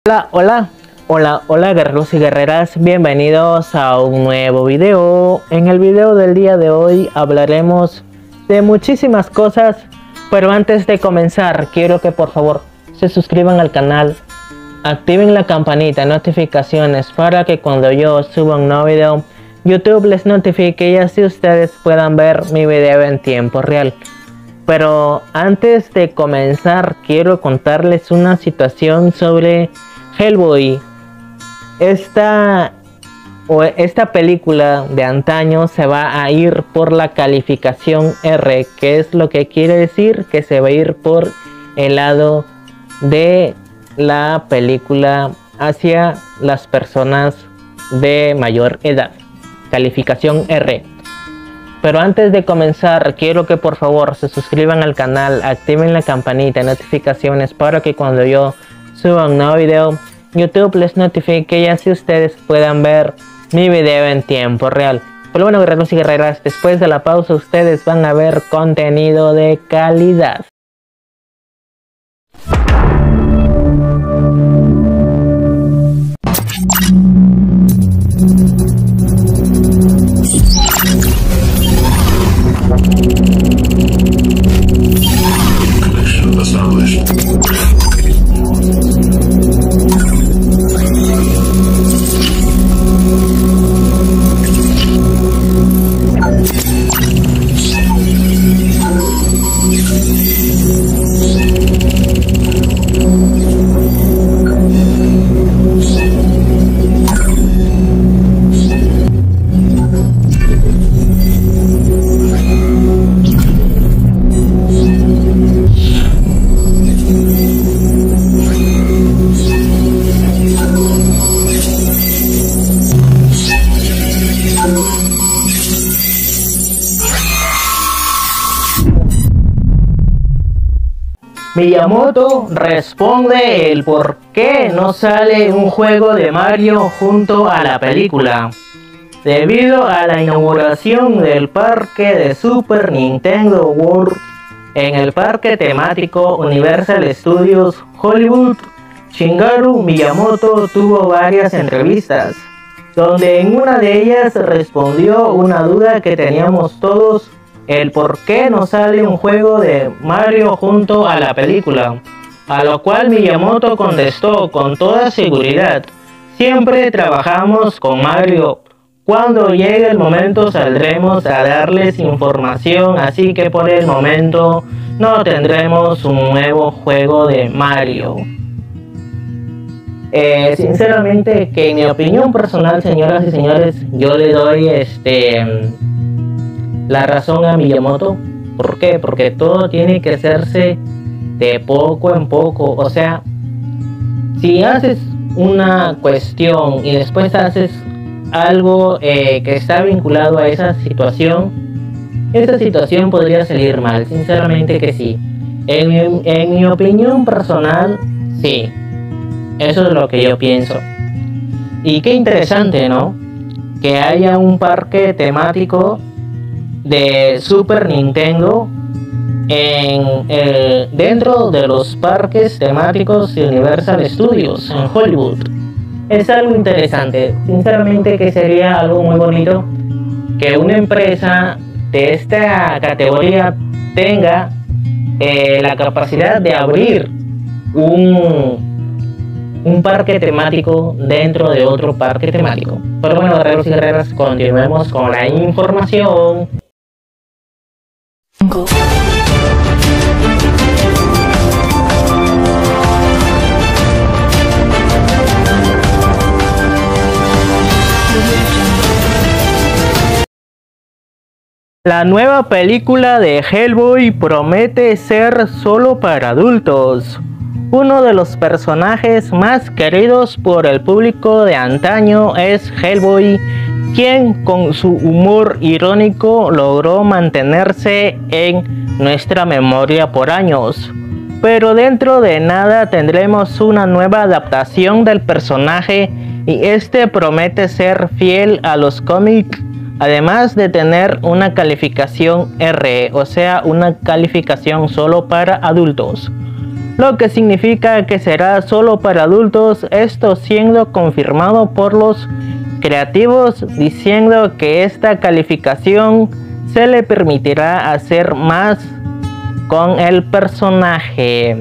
Hola guerreros y guerreras, bienvenidos a un nuevo video. En el video del día de hoy hablaremos de muchísimas cosas, pero antes de comenzar quiero que por favor se suscriban al canal, activen la campanita de notificaciones para que cuando yo suba un nuevo video YouTube les notifique y así ustedes puedan ver mi video en tiempo real. Pero antes de comenzar quiero contarles una situación sobre Hellboy. Esta película de antaño se va a ir por la calificación R, que es lo que quiere decir que se va a ir por el lado de la película hacia las personas de mayor edad. Calificación R. Pero antes de comenzar quiero que por favor se suscriban al canal, activen la campanita de notificaciones para que cuando yo suba un nuevo video YouTube les notifique y así ustedes puedan ver mi video en tiempo real. Pero bueno, guerreros y guerreras, después de la pausa ustedes van a ver contenido de calidad. Miyamoto responde el por qué no sale un juego de Mario junto a la película. Debido a la inauguración del parque de Super Nintendo World en el parque temático Universal Studios Hollywood, Shigeru Miyamoto tuvo varias entrevistas, donde en una de ellas respondió una duda que teníamos todos: el por qué no sale un juego de Mario junto a la película. A lo cual Miyamoto contestó con toda seguridad: siempre trabajamos con Mario. Cuando llegue el momento saldremos a darles información, así que por el momento no tendremos un nuevo juego de Mario. Sinceramente, que en mi opinión personal, señoras y señores, yo le doy la razón a Miyamoto. ¿Por qué? Porque todo tiene que hacerse de poco en poco. O sea, si haces una cuestión y después haces algo que está vinculado a esa situación podría salir mal. Sinceramente que sí. En mi opinión personal, sí. Eso es lo que yo pienso. Y qué interesante, ¿no? Que haya un parque temático de Super Nintendo dentro de los parques temáticos de Universal Studios en Hollywood. Es algo interesante. Sinceramente que sería algo muy bonito que una empresa de esta categoría tenga la capacidad de abrir un parque temático dentro de otro parque temático. Pero bueno, guerreros y guerreras, continuemos con la información. La nueva película de Hellboy promete ser solo para adultos. Uno de los personajes más queridos por el público de antaño es Hellboy, quien con su humor irónico logró mantenerse en nuestra memoria por años. Pero dentro de nada tendremos una nueva adaptación del personaje y este promete ser fiel a los cómics, además de tener una calificación R, o sea, una calificación solo para adultos. lo que significa que será solo para adultos, esto siendo confirmado por los creativos diciendo que esta calificación se le permitirá hacer más con el personaje.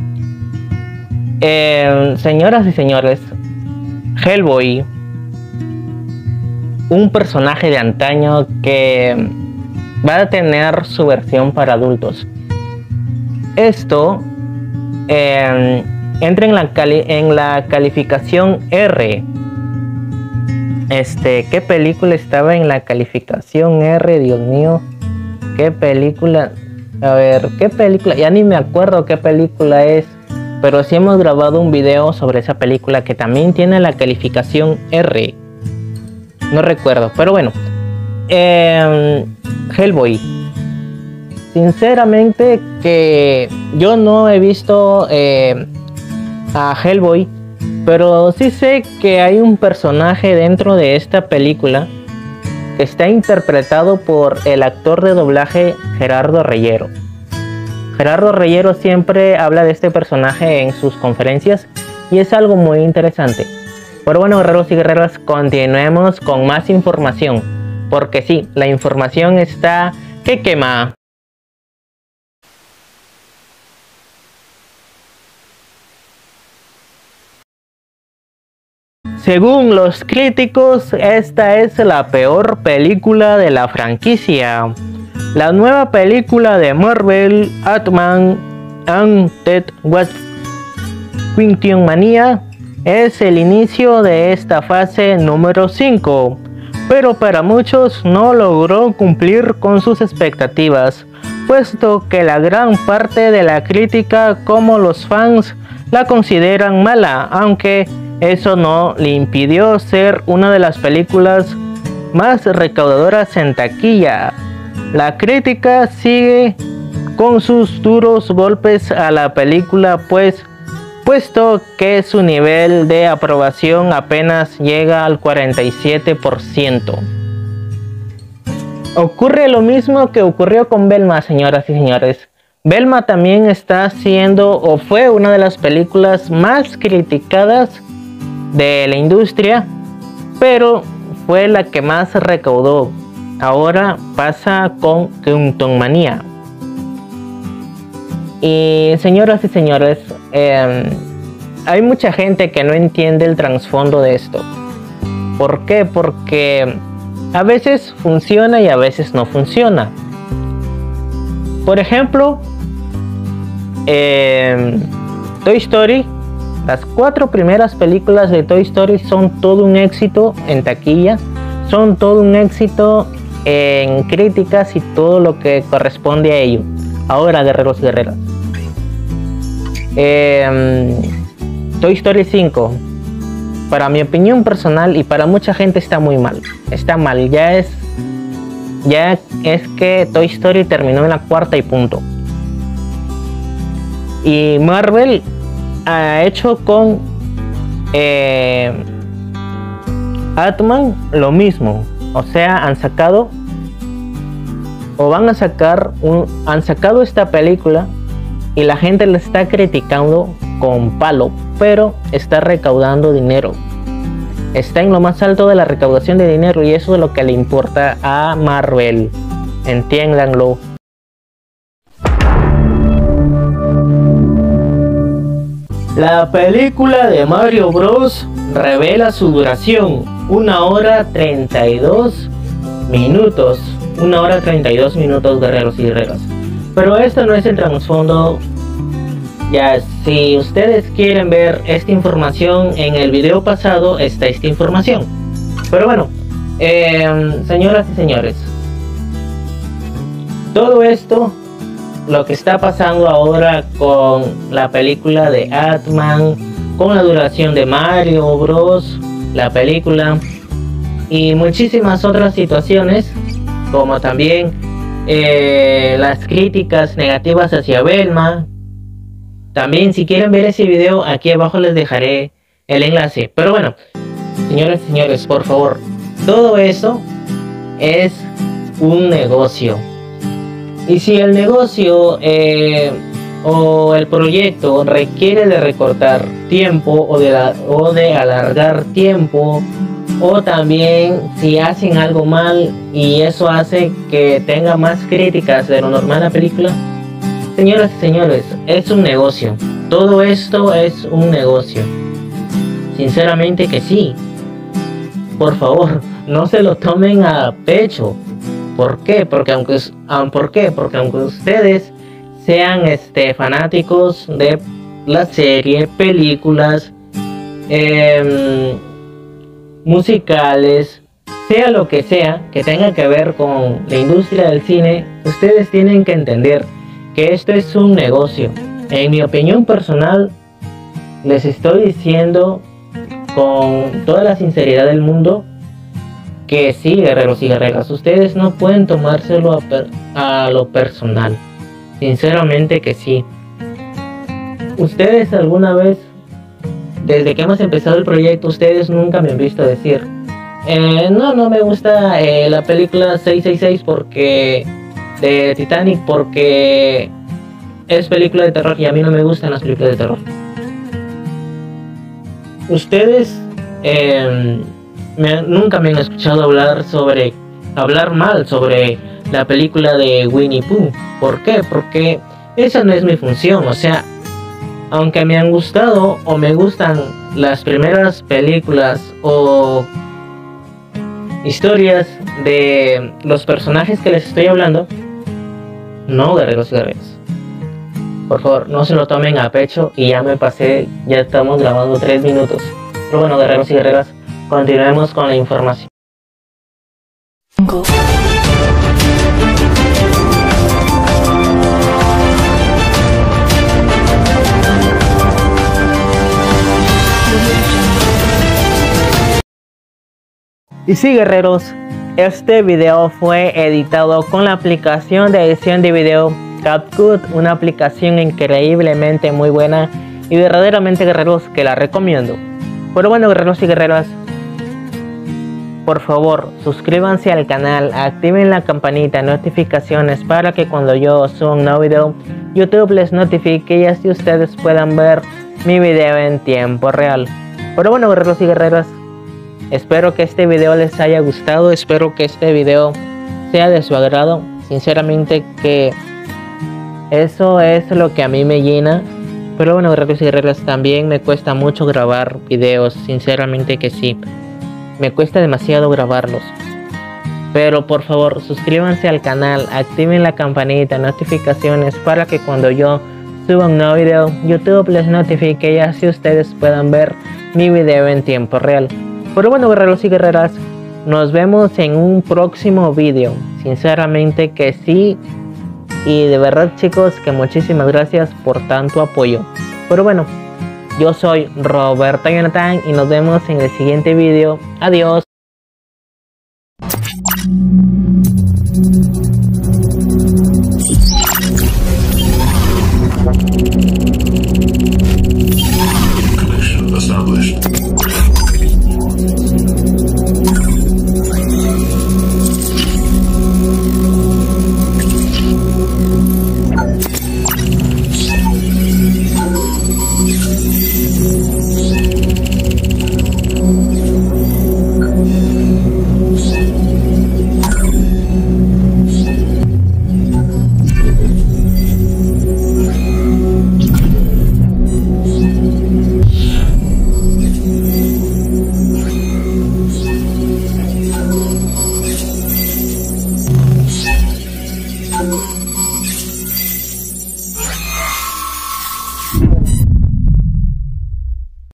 Señoras y señores, Hellboy, un personaje de antaño que va a tener su versión para adultos. Esto entra en la calificación R. ¿Qué película estaba en la calificación R? Dios mío, ¿qué película? A ver, ¿qué película? Ya ni me acuerdo qué película es, pero sí hemos grabado un video sobre esa película que también tiene la calificación R. No recuerdo, pero bueno. Hellboy. Sinceramente que yo no he visto a Hellboy, pero sí sé que hay un personaje dentro de esta película que está interpretado por el actor de doblaje Gerardo Reyero. Gerardo Reyero siempre habla de este personaje en sus conferencias y es algo muy interesante. Pero bueno, guerreros y guerreras, continuemos con más información, porque sí, la información está que quema. Según los críticos, esta es la peor película de la franquicia. La nueva película de Marvel, Ant-Man and the Wasp: Quantumania, es el inicio de esta fase número 5, pero para muchos no logró cumplir con sus expectativas, puesto que la gran parte de la crítica como los fans la consideran mala, aunque eso no le impidió ser una de las películas más recaudadoras en taquilla. La crítica sigue con sus duros golpes a la película, puesto que su nivel de aprobación apenas llega al 47%. Ocurre lo mismo que ocurrió con Velma, señoras y señores. Velma también está siendo o fue una de las películas más criticadas de la industria, pero fue la que más recaudó. Ahora pasa con Quantumania. Y señoras y señores, hay mucha gente que no entiende el trasfondo de esto. ¿Por qué? Porque a veces funciona y a veces no funciona. Por ejemplo, Toy Story. Las 4 primeras películas de Toy Story son todo un éxito en taquilla, son todo un éxito en críticas y todo lo que corresponde a ello. Ahora, guerreros y guerreras, Toy Story 5, para mi opinión personal y para mucha gente está muy mal. Está mal, ya es que Toy Story terminó en la 4ª y punto. Y Marvel ha hecho con Ant-Man lo mismo. O sea, han sacado esta película y la gente la está criticando con palo, pero está recaudando dinero. Está en lo más alto de la recaudación de dinero y eso es lo que le importa a Marvel. Entiéndanlo. La película de Mario Bros. Revela su duración, 1 hora 32 minutos. 1 hora 32 minutos, guerreros y guerreras. Pero esto no es el trasfondo. Ya, si ustedes quieren ver esta información, en el video pasado está esta información. Pero bueno, señoras y señores, todo esto, lo que está pasando ahora con la película de Ant-Man, con la duración de Mario Bros, la película, y muchísimas otras situaciones, como también las críticas negativas hacia Velma. También, si quieren ver ese video, aquí abajo les dejaré el enlace. Pero bueno, señores y señores, por favor, todo eso es un negocio. Y si el negocio o el proyecto requiere de recortar tiempo o de alargar tiempo, o también si hacen algo mal y eso hace que tenga más críticas de lo normal la película. Señoras y señores, es un negocio. Todo esto es un negocio. Sinceramente que sí. Por favor, no se lo tomen a pecho. ¿Por qué? Porque aunque ustedes sean fanáticos de la serie, películas, musicales, sea lo que sea que tenga que ver con la industria del cine, ustedes tienen que entender que esto es un negocio. En mi opinión personal, les estoy diciendo con toda la sinceridad del mundo que sí, guerreros y guerreras, ustedes no pueden tomárselo a lo personal. Sinceramente que sí. Ustedes alguna vez, desde que hemos empezado el proyecto, ustedes nunca me han visto decir no me gusta la película 666 de Titanic porque es película de terror y a mí no me gustan las películas de terror. Ustedes nunca me han escuchado hablar mal sobre la película de Winnie Pooh. ¿Por qué? Porque esa no es mi función. O sea, aunque me han gustado o me gustan las primeras películas o historias de los personajes que les estoy hablando, no, guerreros y guerreras, por favor, no se lo tomen a pecho. Y ya me pasé, ya estamos grabando 3 minutos. Pero bueno, guerreros y guerreras, continuemos con la información. Y sí, guerreros, este video fue editado con la aplicación de edición de video CapCut, una aplicación increíblemente muy buena y verdaderamente, guerreros, que la recomiendo. Pero bueno, guerreros y guerreras, por favor, suscríbanse al canal, activen la campanita de notificaciones para que cuando yo suba un nuevo video, YouTube les notifique y así ustedes puedan ver mi video en tiempo real. Pero bueno, guerreros y guerreras, espero que este video les haya gustado, espero que este video sea de su agrado. Sinceramente que eso es lo que a mí me llena. Pero bueno, guerreros y guerreras, también me cuesta mucho grabar videos, sinceramente que sí. Me cuesta demasiado grabarlos. Pero por favor, suscríbanse al canal, activen la campanita de notificaciones para que cuando yo suba un nuevo video, YouTube les notifique y así ustedes puedan ver mi video en tiempo real. Pero bueno, guerreros y guerreras, nos vemos en un próximo video. Sinceramente que sí. Y de verdad, chicos, que muchísimas gracias por tanto apoyo. Pero bueno, yo soy Roberto Jonathan y nos vemos en el siguiente video. Adiós. Connection established.